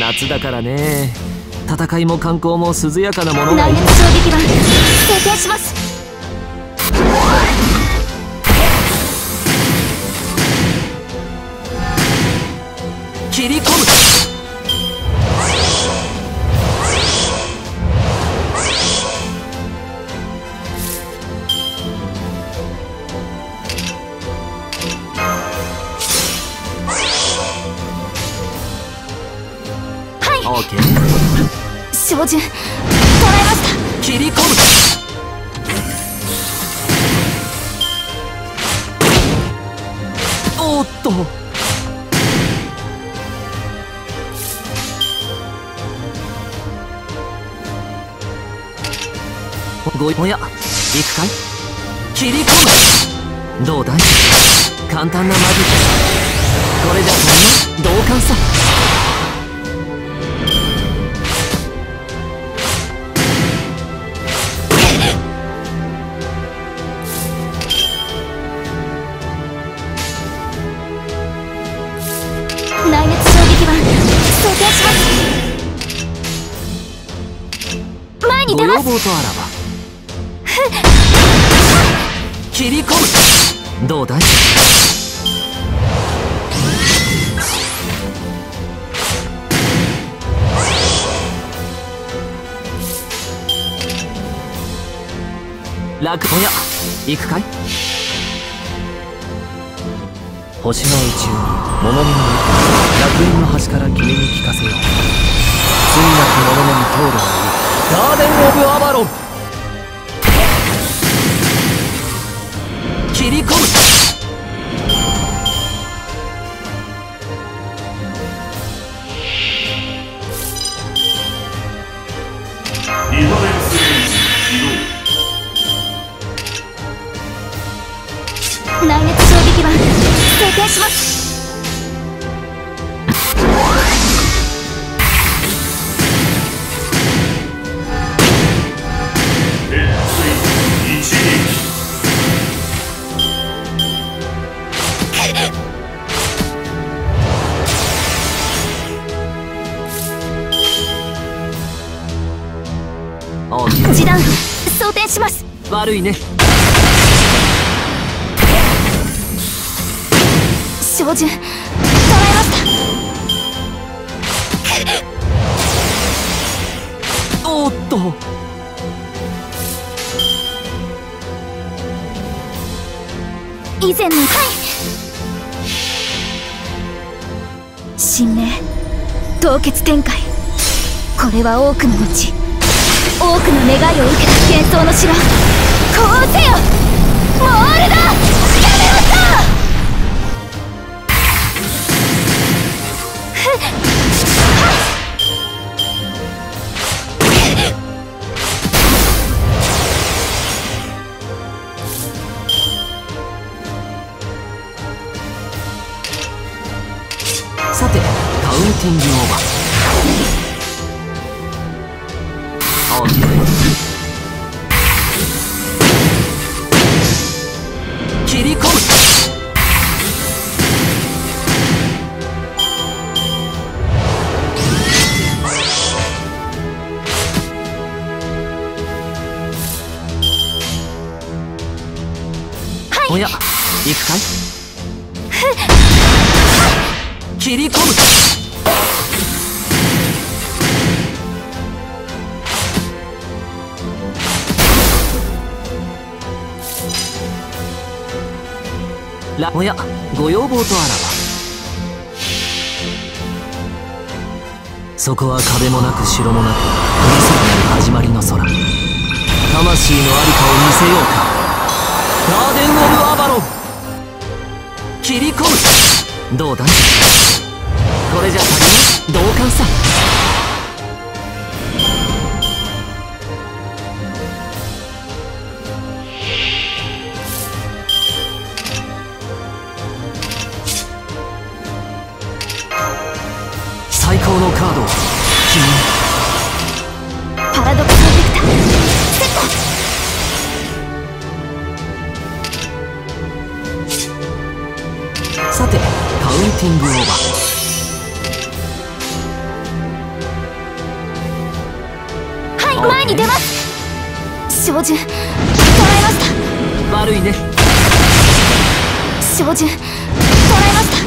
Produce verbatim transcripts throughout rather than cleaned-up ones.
夏だからね。戦いも観光も涼やかなものがいい。 来月衝撃版制定します。 切り込む。オーケー。 照準捉えました。 切り込む。おーっと。ごおや、行くかい。切り込む。どうだい。簡単なマジック。これじゃ足りない。同感さ。 内熱衝撃版装填します。前に出ます。 ご要望とあらば切り込む。どうだい。楽。おや、行くかい。星の宇宙に物見の楽園の端から君に聞かせよう。罪なき者のみ通るがいい。ガーデン・オブ・アバロン。切り込む。 リバレンスレンジ起動。 内熱衝撃版制定します。示弾装填します。 悪いね。 照準捉えました。 おーっと。 以前のはい神明凍結展開。これは多くの後多くの願いを受けた幻想の城。こうせよモールだ。やめました。 さて、カウンティングオーバー。オーケー。切り込む。おや、行くかい。切り込む。らおや、ご要望とあらば。そこは壁もなく城もなく理想なる始まりの空。魂の在りかを見せようか。ガーデン・オブ・アバロン。切り込む。どうだい。これじゃ足りない。同感さ。最高のカードを君に。 パラドクサルベクターセット。さて、カウンティングオーバー。 に出ます。照準捉えました。 悪いね。 照準捉えました。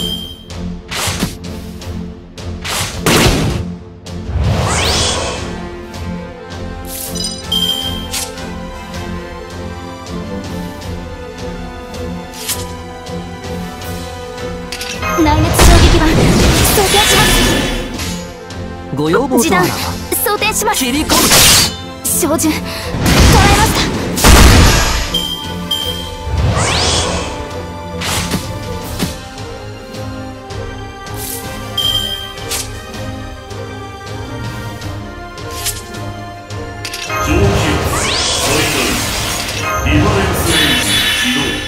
内熱衝撃板装填します。 ご要望とあらば装填します。 切り込む。 照準捉えました。 上気圧最大リバレンスレンジ起動。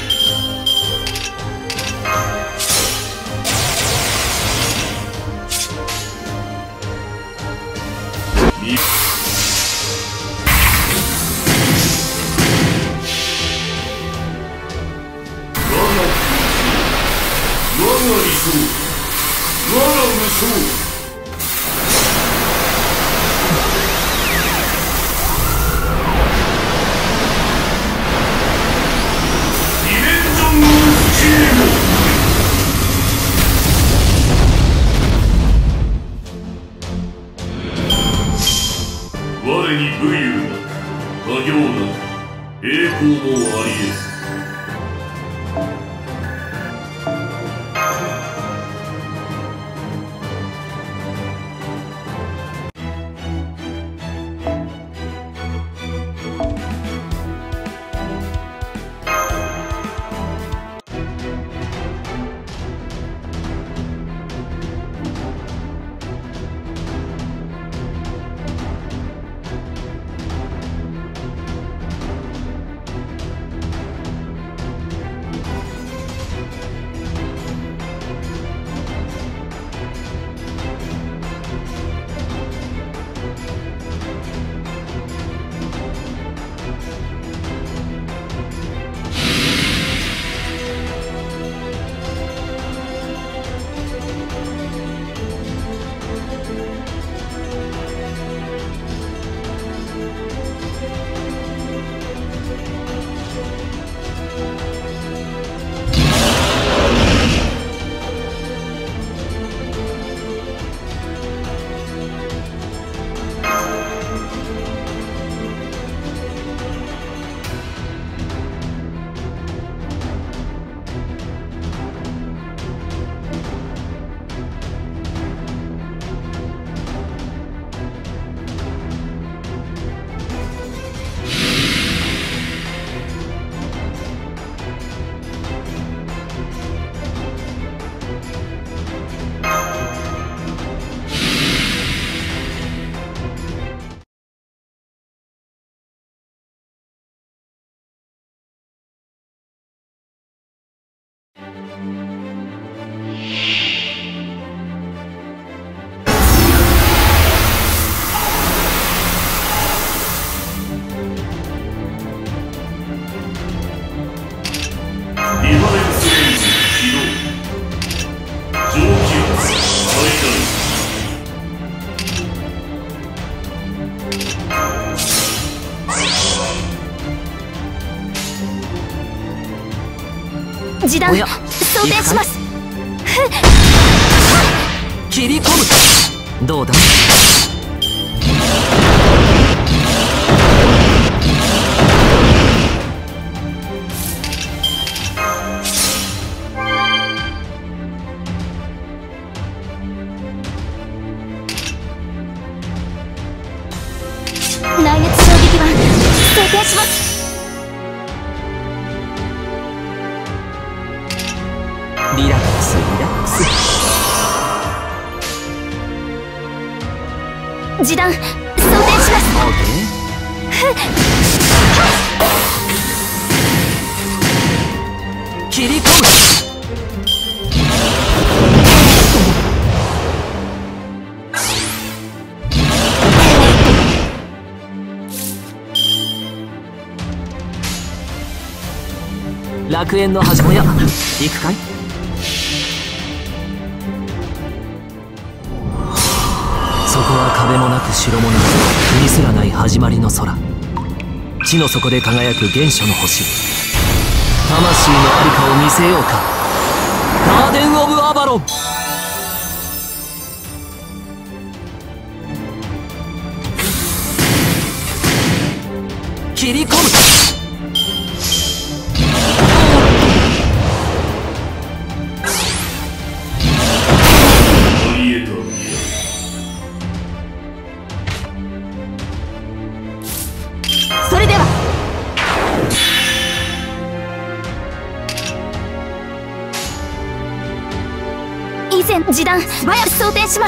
我に武勇なく他行なく栄光もありえず。 示弾装填します。 切り込む。どうだ。 内熱衝撃板装填します。 リラックスリラックス。 示弾装填します。 切り込む。楽園の始まりや行くかい。そそこは壁もなく城もなく国すらない始まりの空。地の底で輝く原初の星。魂の在りかを見せようか。ガーデン・オブ・アバロン。切り込む。 それでは以前示談素早く装填します。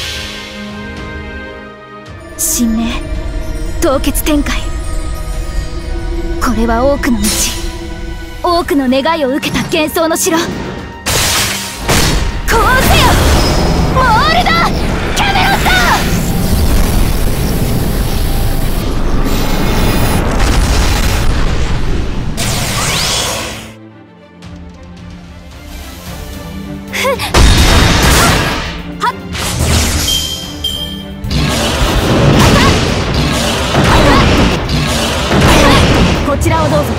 神明凍結展開。これは多くの道、多くの願いを受けた幻想の城。こうせよモールド・キャメロット。こちらをどうぞ。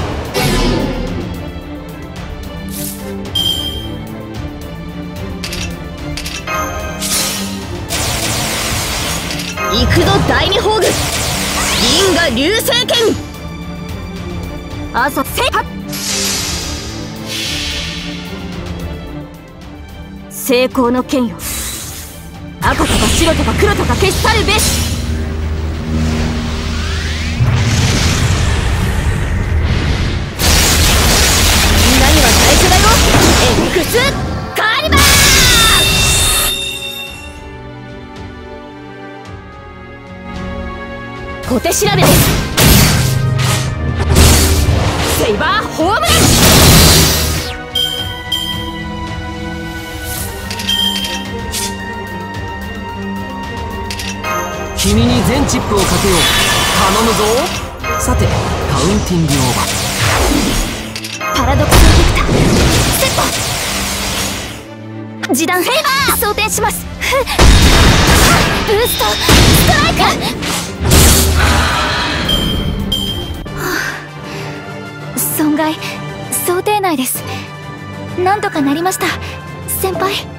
幾度第二宝具銀河流星剣。朝せは成功の剣よ。赤とか白とか黒とか消し去るべし。エクスカリバー。小手調べです。セイバーホームラン。 君に全チップをかけよう。頼むぞ。さてカウンティングオーバー。 パラドクスエフェクターセット。示談セイバー装填します。ブーストストライク。損害想定内です。なんとかなりました先輩。